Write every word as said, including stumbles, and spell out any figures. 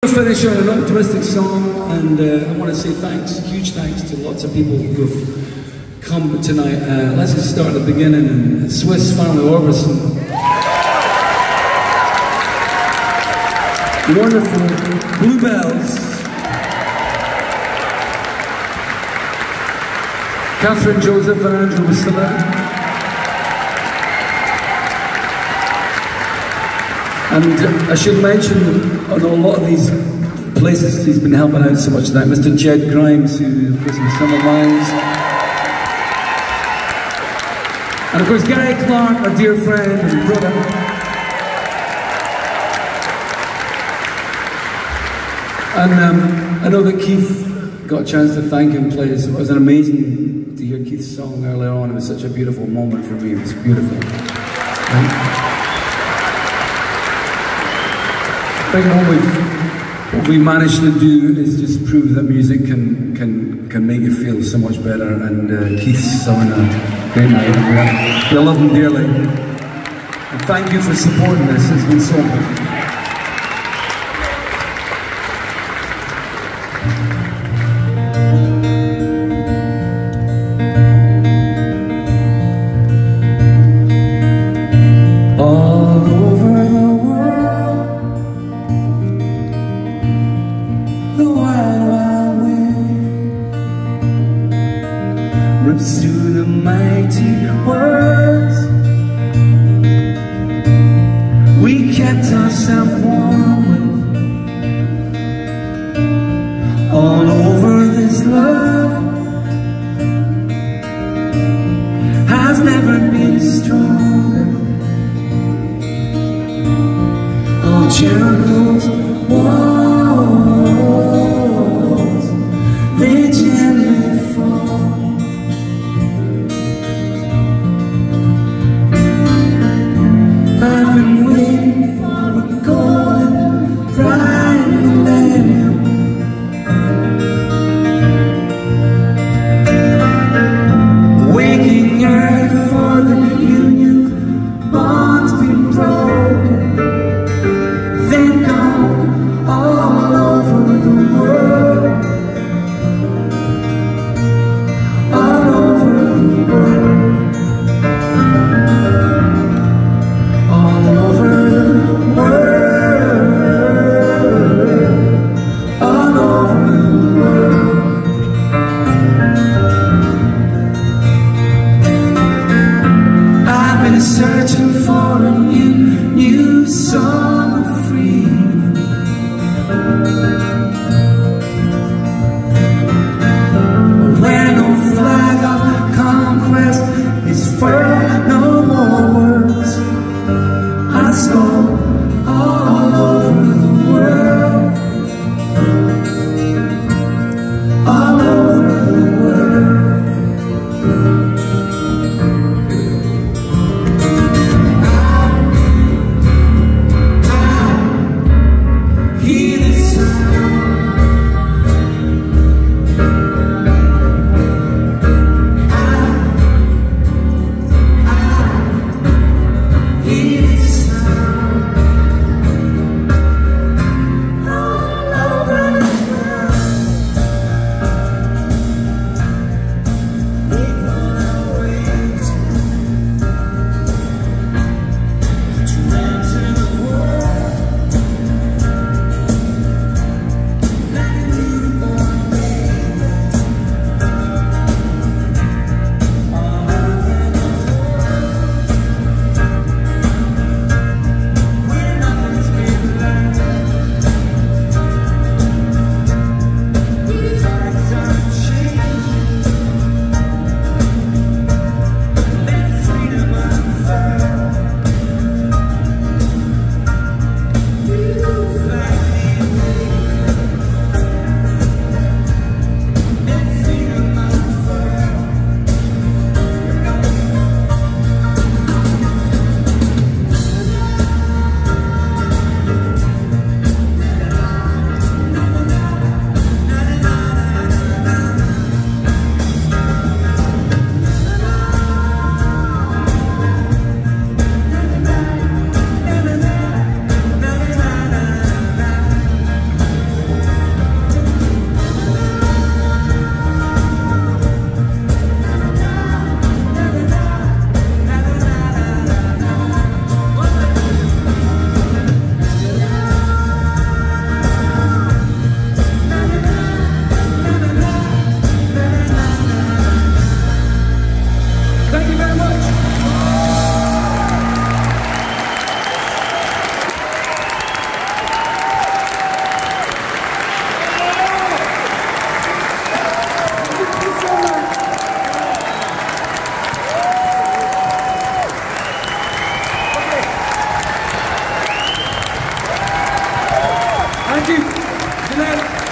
Finish on an optimistic song, and uh, I want to say thanks, huge thanks to lots of people who have come tonight. Uh, let's just start at the beginning. And Swiss Family Orbison, wonderful Bluebells, Catherine Joseph and Andrew Whistler, and uh, I should mention on a lot of these places he's been helping out so much tonight, Mister Jed Grimes, who of course in Summer Lines, and of course Gary Clark, our dear friend and brother. And um, I know that Keith got a chance to thank him. Play this. It was an amazing to hear Keith's song earlier on. It was such a beautiful moment for me. It was beautiful. And I think what we've What we managed to do is just prove that music can can can make you feel so much better, and uh, Keith's having a great night. We love him dearly. And thank you for supporting this. It's been so good. Through the mighty words, we kept ourselves warm with. All over this love has never been stronger. All Jericho's walls, they gently fall. I've been waiting for a golden bright millennium. Waking early for the union, bonds been broken. They've gone all over the world. All over the world. Searching for a new, new song of freedom. Where no flag of conquest is furled, no more words I score all over the world. All over the world. Hear the sound. then